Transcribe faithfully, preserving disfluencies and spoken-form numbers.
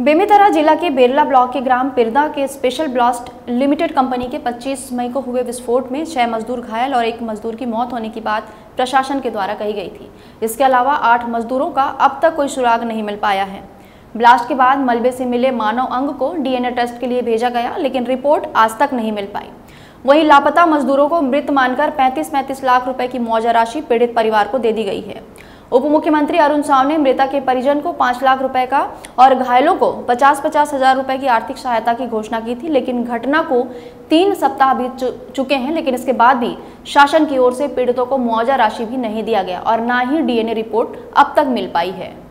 बेमेतरा जिला के बेरला ब्लॉक के ग्राम पिरदा के स्पेशल ब्लास्ट लिमिटेड कंपनी के पच्चीस मई को हुए विस्फोट में छह मजदूर घायल और एक मजदूर की मौत होने की बात प्रशासन के द्वारा कही गई थी। इसके अलावा आठ मजदूरों का अब तक कोई सुराग नहीं मिल पाया है। ब्लास्ट के बाद मलबे से मिले मानव अंग को डीएनए टेस्ट के लिए भेजा गया, लेकिन रिपोर्ट आज तक नहीं मिल पाई। वहीं लापता मजदूरों को मृत मानकर पैंतीस पैंतीस लाख रुपए की मुआवजा राशि पीड़ित परिवार को दे दी गई है। उप मुख्यमंत्री अरुण साव ने मृतक के परिजन को पाँच लाख रुपए का और घायलों को पचास पचास हजार रुपए की आर्थिक सहायता की घोषणा की थी, लेकिन घटना को तीन सप्ताह बीत चुके हैं, लेकिन इसके बाद भी शासन की ओर से पीड़ितों को मुआवजा राशि भी नहीं दिया गया और न ही डीएनए रिपोर्ट अब तक मिल पाई है।